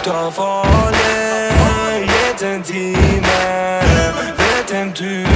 Ta farlig, gitt en time. Vet hvem du